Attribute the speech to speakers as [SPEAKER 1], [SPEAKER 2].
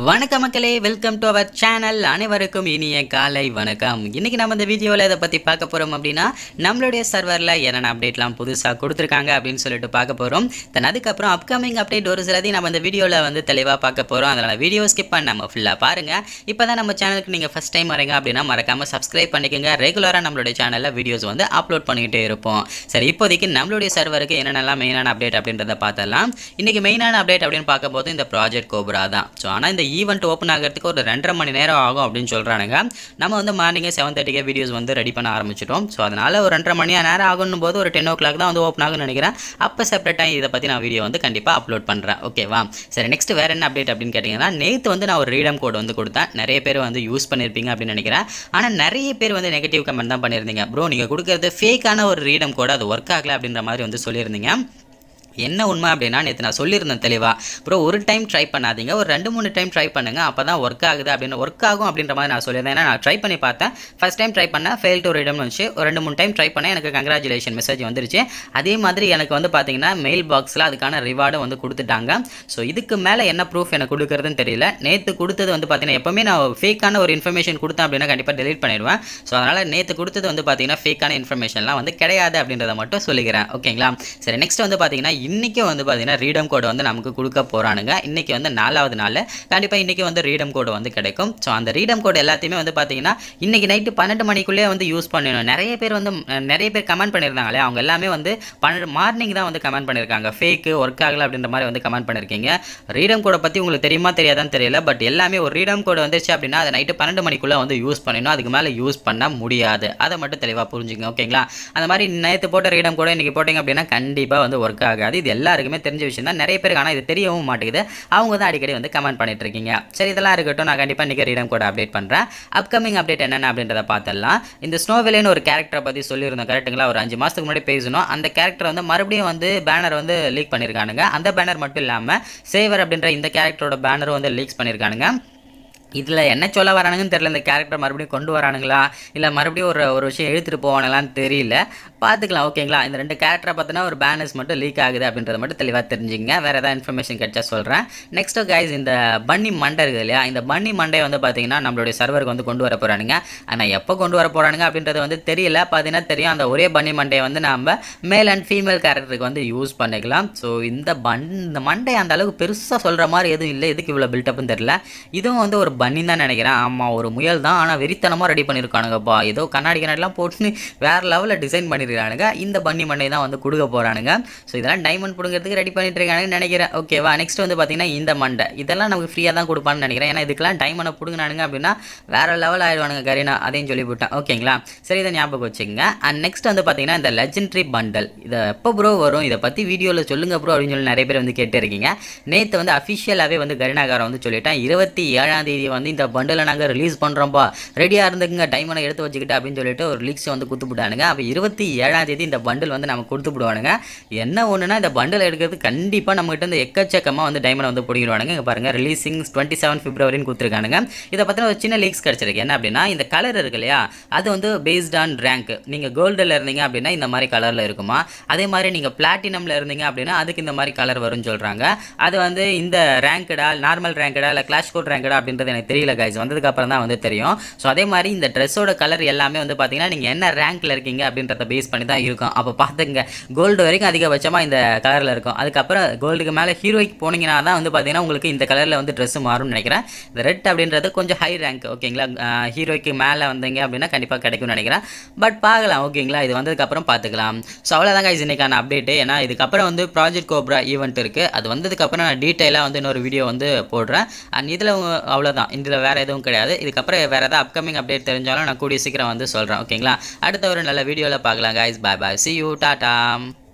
[SPEAKER 1] வணக்கம் மக்களே, welcome to our channel. அனைவருக்கும் இனிய காலை வணக்கம். இன்னைக்கு நம்ம இந்த வீடியோவில் இதை பற்றி பார்க்க போகிறோம் அப்படின்னா நம்மளுடைய சர்வரில் என்னென்ன அப்டேட்லாம் புதுசாக கொடுத்துருக்காங்க அப்படின்னு சொல்லிட்டு பார்க்க போகிறோம். தென் அதுக்கப்புறம் அப்கமிங் அப்டேட் ஒரு சிலதையும் நம்ம இந்த வீடியோவில் வந்து தெளிவாக பார்க்க போகிறோம். அதனால் வீடியோ ஸ்கிப் பண்ண நம்ம ஃபுல்லாக பாருங்கள். இப்போ தான் நம்ம சேனலுக்கு நீங்கள் ஃபஸ்ட் டைம் வரீங்க அப்படின்னா மறக்காமல் சப்ஸ்கிரைப் பண்ணிக்கோங்க. ரெகுலராக நம்மளுடைய சேனலில் வீடியோஸ் வந்து அப்லோட் பண்ணிக்கிட்டே இருப்போம். சரி, இப்போதைக்கு நம்மளுடைய சர்வருக்கு என்னென்னலாம் மெயினான அப்டேட் அப்படின்றத பார்த்தலாம். இன்றைக்கி மெயினான அப்டேட் அப்படின்னு பார்க்கும்போது இந்த ப்ராஜெக்ட் கோப்ரா தான். ஸோ ஆனால் இந்த ஈவெண்ட் ஓப்பன் ஆகிறதுக்கு ஒரு 2.5 மணி நேரம் ஆகும் அப்படின்னு சொல்கிறானுங்க. நம்ம வந்து மார்னிங்கே 7:30 வீடியோஸ் வந்து ரெடி பண்ண ஆரம்பிச்சிட்டோம். ஸோ அதனால் ஒரு 2.5 மணி நேரம் ஆகணும் போது ஒரு 10 o'clock தான் வந்து ஓப்பன் ஆகும்னு நினைக்கிறேன். அப்போ செப்பரேட்டாக இதை பற்றி நான் வீடியோ வந்து கண்டிப்பாக அப்லோட் பண்ணுறேன். ஓகேவா? சரி, நெக்ஸ்ட் வேறு என்ன அப்டேட் அப்படின்னு கேட்டிங்கன்னா, நேற்று வந்து நான் ஒரு ரீடம் கோட் வந்து கொடுத்தேன். நிறைய பேர் வந்து யூஸ் பண்ணியிருப்பீங்க அப்படின்னு நினைக்கிறேன். ஆனால் நிறைய பேர் வந்து நெகட்டிவ் கமெண்ட் தான் பண்ணியிருந்தீங்க. ப்ரோ, நீங்கள் கொடுக்குறது ஃபேக்கான ஒரு ரீடம் கோட், அது ஒர்க் ஆகலை அப்படின்ற மாதிரி வந்து சொல்லியிருந்தீங்க. என்ன உண்மை அப்படின்னா, நேற்று நான் சொல்லியிருந்தேன் தெளிவாக, ப்ரோ ஒரு டைம் ட்ரை பண்ணாதீங்க, ஒரு 2-3 டைம் ட்ரை பண்ணுங்கள், அப்போ தான் ஒர்க் ஆகுது அப்படின்னு ஒர்க் ஆகும் அப்படின்ற மாதிரி நான் சொல்லியிருந்தேன். ஏன்னா நான் ட்ரை பண்ணி பார்த்தேன். ஃபஸ்ட் டைம் ட்ரை பண்ணேன், ஃபெயில் டு ரீடம்னு வந்துச்சு. ஒரு 2-3 டைம் ட்ரை பண்ணேன், எனக்கு கங்க்ராச்சுலேஷன் மெசேஜ் வந்துருச்சு. அதே மாதிரி எனக்கு வந்து பார்த்தீங்கன்னா மெயில் பாக்ஸில் அதுக்கான ரிவார்டும் வந்து கொடுத்துட்டாங்க. ஸோ இதுக்கு மேலே என்ன ப்ரூஃப் எனக்கு கொடுக்குறதுன்னு தெரியல. நேற்று கொடுத்தது வந்து பார்த்தீங்கன்னா, எப்போவுமே நான் ஃபேக்கான ஒரு இன்ஃபர்மேஷன் கொடுத்தேன் அப்படின்னா கண்டிப்பாக டெலிட் பண்ணிடுவேன். ஸோ அதனால் நேற்று கொடுத்தது வந்து பார்த்தீங்கன்னா ஃபேக்கான இன்ஃபர்மேஷன்லாம் வந்து கிடையாது அப்படின்றத மட்டும் சொல்லிக்கிறேன். ஓகேங்களா? சரி, நெக்ஸ்ட் வந்து பார்த்தீங்கன்னா இன்றைக்கி வந்து பார்த்தீங்கன்னா ரீடம் கோடு வந்து நமக்கு கொடுக்க போகிறானுங்க. இன்றைக்கி வந்து 4வது நாள். கண்டிப்பாக இன்றைக்கி வந்து ரீடம் கோடு வந்து கிடைக்கும். ஸோ அந்த ரீடம் கோடு எல்லாத்தையுமே வந்து பார்த்தீங்கன்னா இன்றைக்கி நைட்டு 12 மணிக்குள்ளே வந்து யூஸ் பண்ணணும். நிறைய பேர் கமெண்ட் பண்ணியிருந்தாங்களே, அவங்க எல்லாமே வந்து மார்னிங் தான் வந்து கமெண்ட் பண்ணியிருக்காங்க. ஃபேக்கு ஒர்க் ஆகலை அப்படின்ற மாதிரி வந்து கமெண்ட் பண்ணியிருக்கீங்க. ரீடம் கோடை பற்றி உங்களுக்கு தெரியுமா தெரியாதான்னு தெரியல. பட் எல்லாமே ஒரு ரீடம் கோடு வந்துச்சு அப்படின்னா அதை நைட்டு 12 மணிக்குள்ளே வந்து யூஸ் பண்ணணும். அதுக்கு மேலே யூஸ் பண்ண முடியாது. அதை மட்டும் தெளிவாக புரிஞ்சுங்க. ஓகேங்களா? அந்த மாதிரி நேற்று போட்ட ரீடம் கோடை இன்றைக்கி போட்டிங்க அப்படின்னா கண்டிப்பாக வந்து ஒர்க் ஆகாது. இது எல்லாருக்குமே தெரிஞ்ச விஷயம் தான். நிறைய பேருக்கு ஆனால் இது தெரியவும் மாட்டேங்குது. அவங்க தான் அடிக்கடி வந்து கமெண்ட் பண்ணிட்டு இருக்கீங்க. சரி, இதெல்லாம் இருக்கட்டும். நான் கண்டிப்பாக இன்றைக்கி ரீடம் கோட் அப்டேட் பண்ணுறேன். அப்கமிங் அப்டேட் என்னென்ன அப்படின்றத பார்த்துடலாம். இந்த ஸ்னோவெல்லின்னு ஒரு கேரக்டரை பற்றி சொல்லியிருந்தோம் கரெக்டுங்களா? ஒரு 5 மாதத்துக்கு முன்னாடி பேசணும். அந்த கேரக்டர் வந்து மறுபடியும் வந்து பேனர் வந்து லீக் பண்ணியிருக்கானுங்க. அந்த பேனர் மட்டும் இல்லாமல் சேவர் அப்படின்ற இந்த கேரக்டரோட பேனரும் வந்து லீக்ஸ் பண்ணியிருக்கானுங்க. இதில் என்ன சொல்ல வரானுங்கன்னு தெரியல. இந்த கேரக்டர் மறுபடியும் கொண்டு வரானுங்களா, இல்லை மறுபடியும் ஒரு விஷயம் எழுத்துட்டு போவானுங்களான்னு தெரியல. பார்த்துக்கலாம். ஓகேங்களா? இந்த 2 கேரக்டரை பார்த்தோன்னா ஒரு பேனர்ஸ் மட்டும் லீக் ஆகுது அப்படின்றத மட்டும் தெளிவாக தெரிஞ்சுங்க. வேறு ஏதாவது இன்ஃபர்மேஷன் கிடைச்சா சொல்கிறேன். நெக்ஸ்ட்டு கைஸ், இந்த பன்னி மண்டை இருக்குது இல்லையா, இந்த பன்னி மண்டை வந்து பார்த்தீங்கன்னா நம்மளுடைய சர்வருக்கு வந்து கொண்டு வர போகிறானுங்க. ஆனால் எப்போ கொண்டு வர போகிறானுங்க அப்படின்றது வந்து தெரியல. பார்த்தீங்கன்னா தெரியும், அந்த ஒரே பன்னி மண்டையை வந்து நம்ம மேல் அண்ட் ஃபீமேல் கேரக்டருக்கு வந்து யூஸ் பண்ணிக்கலாம். ஸோ இந்த மண்டை அந்த அளவுக்கு பெருசாக சொல்கிற மாதிரி எதுவும் இல்லை. எதுக்கு இவ்வளோ பில்டப்னு தெரியல. இதுவும் வந்து ஒரு பண்ணி தான் நினைக்கிறேன். ஆமாம், ஒரு முயல் தான். ஆனால் வெறித்தனமாக ரெடி பண்ணியிருக்கானுங்கப்பா. ஏதோ கண்ணாடிலாம் போட்டு வேறு லெவலில் டிசைன் பண்ணியிருக்கானுங்க. இந்த பன்னி மண்டை தான் வந்து கொடுக்க போகிறானுங்க. ஸோ இதெல்லாம் டைமண்ட் பிடுங்கிறதுக்கு ரெடி பண்ணிட்டு இருக்கானுங்கன்னு நினைக்கிறேன். ஓகேவா? நெக்ஸ்ட் வந்து பார்த்தீங்கன்னா இந்த மண்டை இதெல்லாம் நமக்கு ஃப்ரீயாக தான் கொடுப்பான்னு நினைக்கிறேன். ஏன்னா இதுக்கெல்லாம் டைமண்டை பிடுங்கினானுங்க அப்படின்னா வேறு லெவல் ஆயிடுவானுங்க கரீனா. அதையும் சொல்லிவிட்டேன். ஓகேங்களா? சரி, இதை ஞாபகம் வச்சுக்கோங்க. அண்ட் நெக்ஸ்ட் வந்து பார்த்தீங்கன்னா இந்த லெஜெண்டரி பண்டல். இதை எப்போ ப்ரோ வரும், இதை பற்றி வீடியோவில் சொல்லுங்கள் ப்ரோ அப்படின்னு சொல்லி நிறைய பேர் வந்து கேட்டிருக்கீங்க. நேற்று வந்து அஃபிஷியலாகவே வந்து கரீனாகாரம் வந்து சொல்லிட்டேன், 27ஆம் தேதி வந்து இந்த பண்டலை நாங்கள் ரிலீஸ் பண்ணுறோம்ப்பா, ரெடியாக இருந்துக்குங்க, டைமண்டை எடுத்து வச்சுக்கிட்டு அப்படின்னு சொல்லிட்டு ஒரு லீக்ஸ் வந்து கொடுத்துவிட்டானுங்க. அப்போ 27ஆம் தேதி இந்த பண்டில் வந்து நம்ம கொடுத்து விடுவானுங்க. என்ன ஒன்றுனா, இந்த பண்டில் எடுக்கிறது கண்டிப்பாக நம்மகிட்ட இந்த எக்கச்சக்கமாக வந்து டைமண்ட் வந்து பிடிக்கிடுவானுங்க. இங்கே பாருங்கள், ரிலீசிங் 27 பிப்ரவரின்னு கொடுத்துருக்கானுங்க. இதை பற்றின ஒரு சின்ன லீக்ஸ் கிடச்சிருக்கு. என்ன அப்படின்னா, இந்த கலர் இருக்கு இல்லையா, அது வந்து பேஸ்ட் ஆன் ரேங்க். நீங்கள் கோல்டில் இருந்தீங்க அப்படின்னா இந்த மாதிரி கலரில் இருக்குமா, அதே மாதிரி நீங்கள் பிளாட்டினமில் இருந்தீங்க அப்படின்னா அதுக்கு இந்த மாதிரி கலர் வரும்னு சொல்கிறாங்க. அது வந்து இந்த ரேங்க்டா, நார்மல் ரேங்க்டா, இல்லை கிளாஷ் கோட் ரேங்க்டா அப்படின்றது எனக்கு தெரியல கைஸ். வந்ததுக்கு அப்புறம் தான் வந்து தெரியும். ஸோ அதே மாதிரி இந்த ட்ரெஸ்ஸோட கலர் எல்லாமே வந்து பார்த்தீங்கன்னா நீங்கள் என்ன ரேங்க்ல இருக்கீங்க அப்படின்றத பேஸ் பண்ணி தான் இருக்கும். அப்போ பார்த்துங்க, கோல்டு வரைக்கும் அதிகபட்சமாக இந்த கலரில் இருக்கும். அதுக்கப்புறம் கோல்டுக்கு மேலே ஹீரோய்க்கு போனீங்கன்னா தான் வந்து பார்த்தீங்கன்னா உங்களுக்கு இந்த கலரில் வந்து ட்ரெஸ்ஸு மாறும்னு நினைக்கிறேன். இந்த ரெட் அப்படின்றது கொஞ்சம் ஹை ரேங்க். ஓகேங்களா? ஹீரோய்க்கு மேலே வந்தீங்க அப்படின்னா கண்டிப்பாக கிடைக்கும்னு நினைக்கிறேன். பட் பார்க்கலாம். ஓகேங்களா? இது வந்ததுக்கப்புறம் பார்த்துக்கலாம். ஸோ அவ்வளோதாங்க இது இன்னைக்கான அப்டேட்டு. ஏன்னா இதுக்கப்புறம் வந்து ப்ராஜெக்ட் கோப்ரா ஈவெண்ட் இருக்குது. அது வந்ததுக்கப்புறம் நான் டீட்டெயிலாக வந்து இன்னொரு வீடியோ வந்து போடுறேன். அண்ட் இதில் அவ்வளோதான். இதில் வேறு எதுவும் கிடையாது. இதுக்கப்புறம் வேறு ஏதாவது அப்கமிங் அப்டேட் தெரிஞ்சாலும் நான் கூடிய சீக்கிரம் வந்து சொல்கிறேன். ஓகேங்களா? அடுத்த ஒரு நல்ல வீடியோவில் பார்க்கலாம் guys. Bye bye, see you, Tata.